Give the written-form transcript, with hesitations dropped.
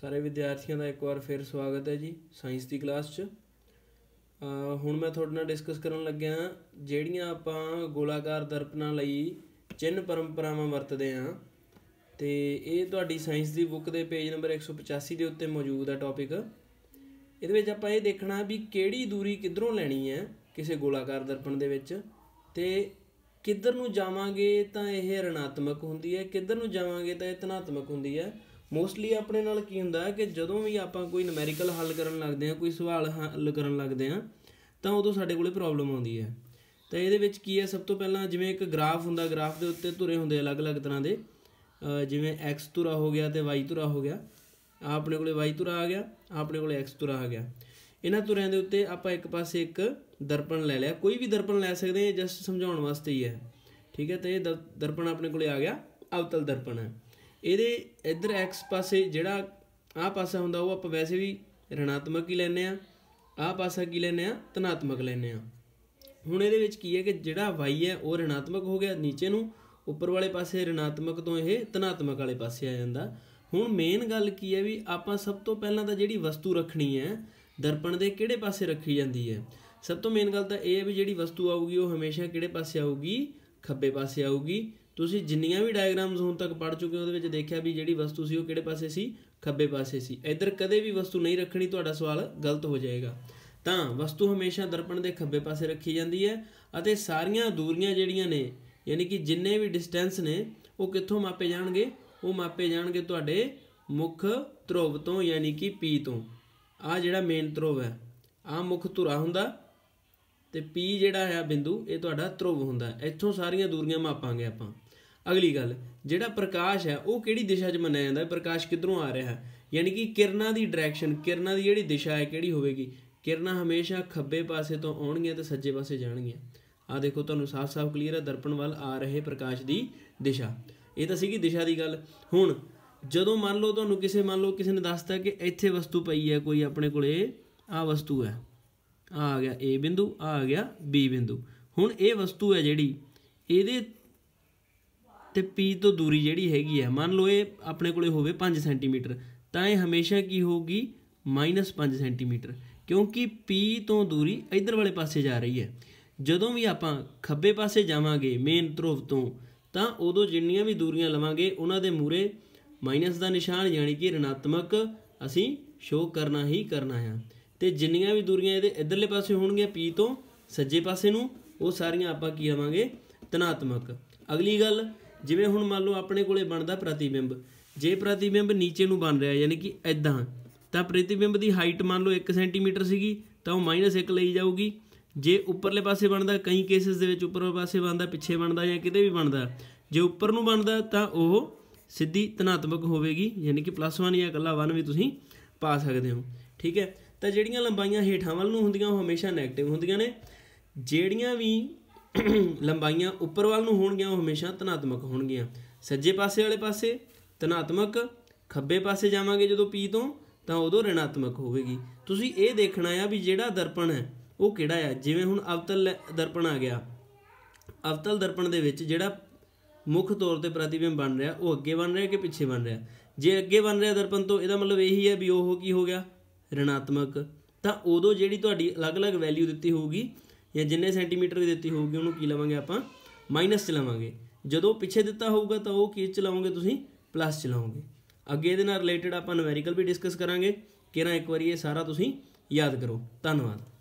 सारे विद्यार्थियों का एक बार फिर स्वागत है जी साइंस की क्लास च। हुण मैं तुहाडे नाल डिस्कस करन लग्या जिहड़ियां आपां गोलाकार दर्पणां लई चिन्ह परंपरावां वरतदे हां ते इह तुहाडी साइंस की बुक के पेज नंबर 185 के उत्ते मौजूद है टॉपिक। इहदे विच आपां इह देखना भी किहड़ी दूरी किधरों लैनी है किसी गोलाकार दर्पण दे विच ते किधर नूं जावांगे तां इह ऋणात्मक हुंदी है, किधर नूं जावांगे तां इह धनात्मक हुंदी है। मोस्टली अपने नाल की हुंदा है कि जदों भी आपां कोई नूमैरिकल हल करन लगदे हां, कोई सवाल हल करन लगदे हां तां उदों साडे कोले प्रॉब्लम आउंदी है। तो इहदे विच की है, सब तो पहलां जिवें एक ग्राफ हुंदा, ग्राफ दे उत्ते धुरे हुंदे अलग अलग तरह दे, जिवें एक्स धुरा हो गया तो वाई धुरा हो गया। आ अपने कोले वाई धुरा आ गया, अपने कोले एक्स धुरा आ गया। इन्हां धुरियां दे उत्ते आपां एक पासे एक दर्पण लै लिया, कोई भी दर्पण लै सकदे हां, जस्ट समझाउण वास्ते ही है, ठीक है। तो ये दर्पण अपने कोले आ गया अवतल दर्पण है। ਇਹਦੇ ਇੱਧਰ एक्स पासे ਜਿਹੜਾ ਆਹ ਪਾਸਾ ਹੁੰਦਾ ਉਹ ਆਪਾਂ ਵੈਸੇ ਵੀ ऋणात्मक ਹੀ ਲੈਂਦੇ ਆ, ਆਹ ਪਾਸਾ ਕੀ ਲੈਂਦੇ ਆ ਧਨਾਤਮਕ ਲੈਂਦੇ ਆ। ਹੁਣ ਇਹਦੇ ਵਿੱਚ ਕੀ ਹੈ ਕਿ ਜਿਹੜਾ y ਹੈ ਉਹ ऋणात्मक ਹੋ ਗਿਆ ਨੀਚੇ ਨੂੰ, ਉੱਪਰ ਵਾਲੇ ਪਾਸੇ ऋणात्मक ਤੋਂ ਇਹ ਧਨਾਤਮਕ ਵਾਲੇ ਪਾਸੇ ਆ ਜਾਂਦਾ। ਹੁਣ ਮੇਨ ਗੱਲ ਕੀ ਹੈ ਵੀ ਆਪਾਂ ਸਭ ਤੋਂ ਪਹਿਲਾਂ ਤਾਂ ਜਿਹੜੀ ਵਸਤੂ ਰੱਖਣੀ ਹੈ ਦਰਪਣ ਦੇ ਕਿਹੜੇ ਪਾਸੇ ਰੱਖੀ ਜਾਂਦੀ ਹੈ। ਸਭ ਤੋਂ ਮੇਨ ਗੱਲ ਤਾਂ ਇਹ ਹੈ ਵੀ ਜਿਹੜੀ ਵਸਤੂ ਆਊਗੀ ਉਹ ਹਮੇਸ਼ਾ ਕਿਹੜੇ ਪਾਸੇ ਆਊਗੀ, ਖੱਬੇ ਪਾਸੇ ਆਊਗੀ। ਤੁਸੀਂ ਜਿੰਨੀਆਂ ਵੀ ਡਾਇਗਰਾਮਸ ਹੁਣ ਤੱਕ ਪੜ੍ਹ ਚੁੱਕੇ ਹੋ ਉਹਦੇ ਵਿੱਚ ਦੇਖਿਆ ਵੀ ਜਿਹੜੀ ਵਸਤੂ ਸੀ ਉਹ ਕਿਹੜੇ ਪਾਸੇ ਸੀ, ਖੱਬੇ ਪਾਸੇ ਸੀ। ਇੱਧਰ ਕਦੇ ਵੀ ਵਸਤੂ ਨਹੀਂ ਰੱਖਣੀ, ਤੁਹਾਡਾ ਸਵਾਲ ਗਲਤ ਹੋ ਜਾਏਗਾ। ਤਾਂ ਵਸਤੂ ਹਮੇਸ਼ਾ ਦਰਪਣ ਦੇ ਖੱਬੇ ਪਾਸੇ ਰੱਖੀ ਜਾਂਦੀ ਹੈ ਅਤੇ ਸਾਰੀਆਂ ਦੂਰੀਆਂ ਜਿਹੜੀਆਂ ਨੇ ਯਾਨੀ ਕਿ ਜਿੰਨੇ ਵੀ ਡਿਸਟੈਂਸ ਨੇ ਉਹ ਕਿੱਥੋਂ ਮਾਪੇ ਜਾਣਗੇ, ਉਹ ਮਾਪੇ ਜਾਣਗੇ ਤੁਹਾਡੇ ਮੁੱਖ ਧਰੁਵ ਤੋਂ ਯਾਨੀ ਕਿ ਪੀ ਤੋਂ। ਆਹ ਜਿਹੜਾ ਮੇਨ ਧਰੁਵ ਹੈ ਆਹ ਮੁੱਖ ਧੁਰਾ ਹੁੰਦਾ ਤੇ ਪੀ ਜਿਹੜਾ ਹੈ ਬਿੰਦੂ ਇਹ ਤੁਹਾਡਾ ਧਰੁਵ ਹੁੰਦਾ। ਇੱਥੋਂ ਸਾਰੀਆਂ ਦੂਰੀਆਂ ਮਾਪਾਂਗੇ ਆਪਾਂ। ਅਗਲੀ ਗੱਲ, ਜਿਹੜਾ ਪ੍ਰਕਾਸ਼ ਹੈ ਉਹ ਕਿਹੜੀ ਦਿਸ਼ਾ 'ਚ ਮੰਨਿਆ ਜਾਂਦਾ, ਪ੍ਰਕਾਸ਼ ਕਿੱਧਰੋਂ ਆ ਰਿਹਾ ਹੈ, ਯਾਨੀ ਕਿ ਕਿਰਨਾਂ ਦੀ ਡਾਇਰੈਕਸ਼ਨ, ਕਿਰਨਾਂ ਦੀ ਜਿਹੜੀ ਦਿਸ਼ਾ ਹੈ ਕਿਹੜੀ ਹੋਵੇਗੀ। ਕਿਰਨਾਂ ਹਮੇਸ਼ਾ ਖੱਬੇ ਪਾਸੇ ਤੋਂ ਆਉਣਗੀਆਂ ਤੇ ਸੱਜੇ ਪਾਸੇ ਜਾਣਗੀਆਂ। ਆਹ ਦੇਖੋ ਤੁਹਾਨੂੰ ਸਾਫ਼-ਸਾਫ਼ ਕਲੀਅਰ ਹੈ ਦਰਪਣ ਵੱਲ ਆ ਰਹੇ ਪ੍ਰਕਾਸ਼ ਦੀ ਦਿਸ਼ਾ। ਇਹ ਤਾਂ ਸੀਗੀ ਦਿਸ਼ਾ ਦੀ ਗੱਲ। ਹੁਣ ਜਦੋਂ ਮੰਨ ਲਓ ਤੁਹਾਨੂੰ ਕਿਸੇ ਨੇ ਦੱਸਤਾ ਕਿ ਇੱਥੇ ਵਸਤੂ ਪਈ ਹੈ ਕੋਈ, ਆਪਣੇ ਕੋਲੇ ਆਹ ਵਸਤੂ ਹੈ, ਆ ਗਿਆ ਏ ਬਿੰਦੂ, ਆ ਗਿਆ ਬੀ ਬਿੰਦੂ। ਹੁਣ ਇਹ ਵਸਤੂ ਹੈ ਜਿਹੜੀ ਇਹਦੇ ਤੇ ਪੀ ਤੋਂ ਦੂਰੀ ਜਿਹੜੀ ਹੈਗੀ ਹੈ, ਮੰਨ ਲਓ ਇਹ ਆਪਣੇ ਕੋਲੇ ਹੋਵੇ 5 ਸੈਂਟੀਮੀਟਰ, ਤਾਂ ਇਹ ਹਮੇਸ਼ਾ ਕੀ ਹੋਊਗੀ -5 ਸੈਂਟੀਮੀਟਰ, ਕਿਉਂਕਿ ਪੀ ਤੋਂ ਦੂਰੀ ਇੱਧਰ ਵਾਲੇ ਪਾਸੇ ਜਾ ਰਹੀ ਹੈ। ਜਦੋਂ ਵੀ ਆਪਾਂ ਖੱਬੇ ਪਾਸੇ ਜਾਵਾਂਗੇ ਮੇਨ ਧਰੁਵ ਤੋਂ ਤਾਂ ਉਦੋਂ ਜਿੰਨੀਆਂ ਵੀ ਦੂਰੀਆਂ ਲਵਾਂਗੇ ਉਹਨਾਂ ਦੇ ਮੂਹਰੇ ਮਾਈਨਸ ਦਾ ਨਿਸ਼ਾਨ ਯਾਨੀ ਕਿ ऋणात्मक ਅਸੀਂ ਸ਼ੋਅ ਕਰਨਾ ਹੀ ਕਰਨਾ ਹੈ। ਅਤੇ ਜਿੰਨੀਆਂ ਵੀ ਦੂਰੀਆਂ ਇਹਦੇ ਇੱਧਰਲੇ ਪਾਸੇ ਹੋਣਗੀਆਂ ਪੀ ਤੋਂ ਸੱਜੇ ਪਾਸੇ ਨੂੰ, ਉਹ ਸਾਰੀਆਂ ਆਪਾਂ ਕੀ ਲਵਾਂਗੇ ਧਨਾਤਮਕ। ਅਗਲੀ ਗੱਲ, ਜਿਵੇਂ ਹੁਣ ਮੰਨ ਲਓ ਆਪਣੇ ਕੋਲੇ ਬਣਦਾ ਪ੍ਰਤੀਬਿੰਬ, ਜੇ ਪ੍ਰਤੀਬਿੰਬ ਨੀਚੇ ਨੂੰ ਬਣ ਰਿਹਾ ਯਾਨੀ ਕਿ ਇੱਦਾਂ, ਤਾਂ ਪ੍ਰਤੀਬਿੰਬ ਦੀ ਹਾਈਟ ਮੰਨ ਲਓ 1 ਸੈਂਟੀਮੀਟਰ ਸੀਗੀ ਤਾਂ ਉਹ -1 ਲਈ ਜਾਊਗੀ। ਜੇ ਉੱਪਰਲੇ ਪਾਸੇ ਬਣਦਾ, ਕਈ ਕੇਸਿਸ ਦੇ ਵਿੱਚ ਉੱਪਰਲੇ ਪਾਸੇ ਬਣਦਾ, ਪਿੱਛੇ ਬਣਦਾ ਜਾਂ ਕਿਤੇ ਵੀ ਬਣਦਾ, ਜੇ ਉੱਪਰ ਨੂੰ ਬਣਦਾ ਤਾਂ ਉਹ ਸਿੱਧੀ ਧਨਾਤਮਕ ਹੋਵੇਗੀ ਯਾਨੀ ਕਿ +1 ਜਾਂ ਇਕੱਲਾ 1 ਵੀ ਤੁਸੀਂ ਪਾ ਸਕਦੇ ਹੋ, ਠੀਕ ਹੈ। ਤਾਂ ਜਿਹੜੀਆਂ ਲੰਬਾਈਆਂ ਹੇਠਾਂ ਵੱਲ ਨੂੰ ਹੁੰਦੀਆਂ ਉਹ ਹਮੇਸ਼ਾ ਨੈਗੇਟਿਵ ਹੁੰਦੀਆਂ ਨੇ, ਜਿਹੜੀਆਂ ਵੀ ਲੰਬਾਈਆਂ ਉੱਪਰ ਵੱਲ ਨੂੰ ਹੋਣਗੀਆਂ ਉਹ ਹਮੇਸ਼ਾ ਧਨਾਤਮਕ ਹੋਣਗੀਆਂ। ਸੱਜੇ ਪਾਸੇ ਵਾਲੇ ਪਾਸੇ ਧਨਾਤਮਕ, ਖੱਬੇ ਪਾਸੇ ਜਾਵਾਂਗੇ ਜਦੋਂ ਪੀ ਤੋਂ ਤਾਂ ਉਦੋਂ ऋणात्मक ਹੋਵੇਗੀ। ਤੁਸੀਂ ਇਹ ਦੇਖਣਾ ਆ ਵੀ ਜਿਹੜਾ ਦਰਪਣ ਹੈ ਉਹ ਕਿਹੜਾ ਆ। ਜਿਵੇਂ ਹੁਣ ਅਵਤਲ ਦਰਪਣ ਆ ਗਿਆ, ਅਵਤਲ ਦਰਪਣ ਦੇ ਵਿੱਚ ਜਿਹੜਾ ਮੁੱਖ ਤੌਰ 'ਤੇ ਪ੍ਰਤੀਬਿੰਬ ਬਣ ਰਿਹਾ ਉਹ ਅੱਗੇ ਬਣ ਰਿਹਾ ਕਿ ਪਿੱਛੇ ਬਣ ਰਿਹਾ। ਜੇ ਅੱਗੇ ਬਣ ਰਿਹਾ ਦਰਪਣ ਤੋਂ ਇਹਦਾ ਮਤਲਬ ਇਹੀ ਹੈ ਵੀ ਉਹ ਕੀ ਹੋ ਗਿਆ ऋणात्मक। ਤਾਂ ਉਦੋਂ ਜਿਹੜੀ ਤੁਹਾਡੀ ਅਲੱਗ-ਅਲੱਗ ਵੈਲਿਊ ਦਿੱਤੀ ਹੋਊਗੀ ਜਾਂ ਜਿੰਨੇ ਸੈਂਟੀਮੀਟਰ ਦੀ ਦਿੱਤੀ ਹੋਊਗੀ ਉਹਨੂੰ ਕੀ ਲਵਾਂਗੇ ਆਪਾਂ ਮਾਈਨਸ 'ਚ ਲਵਾਂਗੇ। ਜਦੋਂ ਪਿੱਛੇ ਦਿੱਤਾ ਹੋਊਗਾ ਤਾਂ ਉਹ ਕੀ 'ਚ ਲਾਓਗੇ ਤੁਸੀਂ, ਪਲੱਸ 'ਚ ਲਾਓਗੇ। ਅੱਗੇ ਇਹਦੇ ਨਾਲ ਰਿਲੇਟਡ ਆਪਾਂ ਨੂਮੈਰੀਕਲ ਵੀ ਡਿਸਕਸ ਕਰਾਂਗੇ। ਕਿਹੜਾ ਇੱਕ ਵਾਰੀ ਇਹ ਸਾਰਾ ਤੁਸੀਂ ਯਾਦ ਕਰੋ। ਧੰਨਵਾਦ।